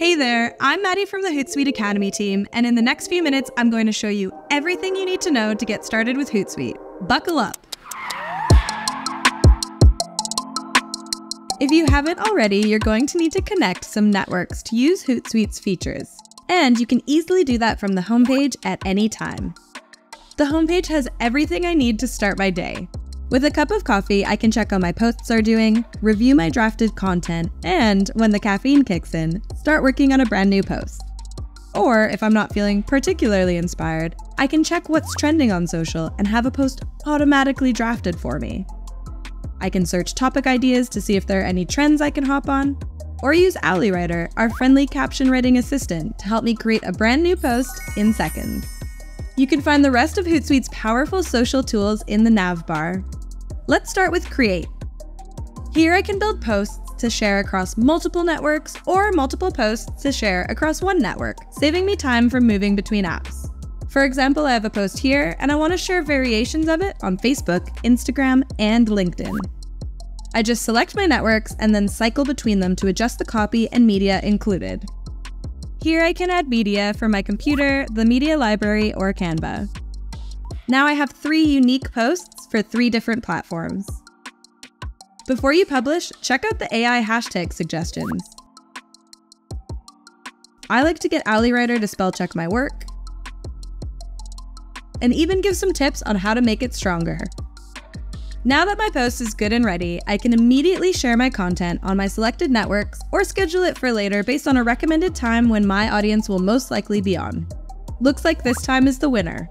Hey there, I'm Maddie from the Hootsuite Academy team, and in the next few minutes, I'm going to show you everything you need to know to get started with Hootsuite. Buckle up! If you haven't already, you're going to need to connect some networks to use Hootsuite's features, and you can easily do that from the homepage at any time. The homepage has everything I need to start my day. With a cup of coffee, I can check how my posts are doing, review my drafted content, and, when the caffeine kicks in, start working on a brand new post. Or, if I'm not feeling particularly inspired, I can check what's trending on social and have a post automatically drafted for me. I can search topic ideas to see if there are any trends I can hop on, or use OwlyWriter, our friendly caption writing assistant, to help me create a brand new post in seconds. You can find the rest of Hootsuite's powerful social tools in the nav bar. Let's start with Create. Here I can build posts to share across multiple networks or multiple posts to share across one network, saving me time from moving between apps. For example, I have a post here and I want to share variations of it on Facebook, Instagram, and LinkedIn. I just select my networks and then cycle between them to adjust the copy and media included. Here I can add media for my computer, the media library, or Canva. Now I have 3 unique posts for 3 different platforms. Before you publish, check out the AI hashtag suggestions. I like to get OwlyWriter to spell check my work, and even give some tips on how to make it stronger. Now that my post is good and ready, I can immediately share my content on my selected networks or schedule it for later based on a recommended time when my audience will most likely be on. Looks like this time is the winner.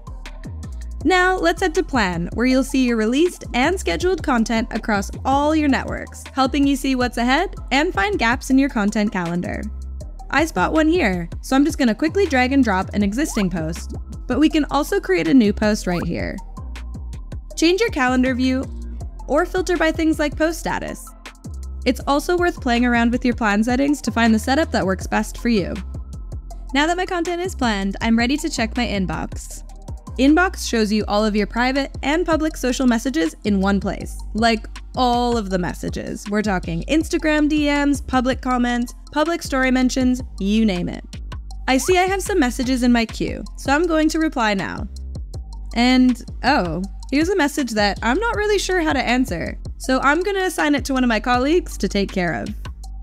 Now let's head to Plan, where you'll see your released and scheduled content across all your networks, helping you see what's ahead and find gaps in your content calendar. I spot one here, so I'm just going to quickly drag and drop an existing post, but we can also create a new post right here. Change your calendar view or filter by things like post status. It's also worth playing around with your plan settings to find the setup that works best for you. Now that my content is planned, I'm ready to check my inbox. Inbox shows you all of your private and public social messages in one place. Like all of the messages. We're talking Instagram DMs, public comments, public story mentions, you name it. I see I have some messages in my queue, so I'm going to reply now. And oh, here's a message that I'm not really sure how to answer, so I'm going to assign it to one of my colleagues to take care of.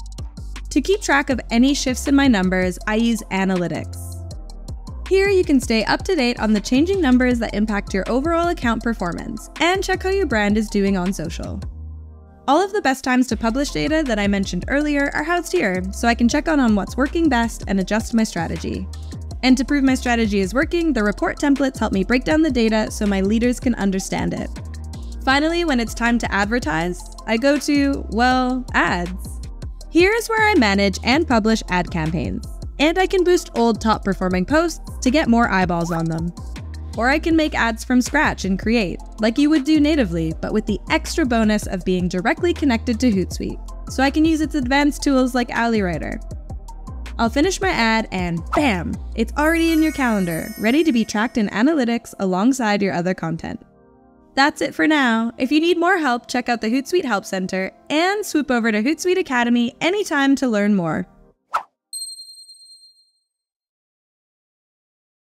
To keep track of any shifts in my numbers, I use Analytics. Here you can stay up to date on the changing numbers that impact your overall account performance and check how your brand is doing on social. All of the best times to publish data that I mentioned earlier are housed here, so I can check on what's working best and adjust my strategy. And to prove my strategy is working, the report templates help me break down the data so my leaders can understand it. Finally, when it's time to advertise, I go to, well, ads. Here is where I manage and publish ad campaigns. And I can boost old top-performing posts to get more eyeballs on them. Or I can make ads from scratch in Create, like you would do natively, but with the extra bonus of being directly connected to Hootsuite, so I can use its advanced tools like OwlyWriter. I'll finish my ad and bam! It's already in your calendar, ready to be tracked in Analytics alongside your other content. That's it for now. If you need more help, check out the Hootsuite Help Center and swoop over to Hootsuite Academy anytime to learn more.